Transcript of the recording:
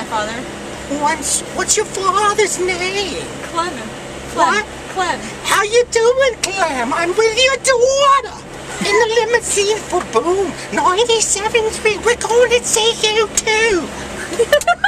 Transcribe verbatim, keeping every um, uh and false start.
father. What's, what's your father's name? Clem. What? Clem. How you doing, Clem? I'm with your daughter in the limousine for Boom ninety-seven point three. We're going to see you too.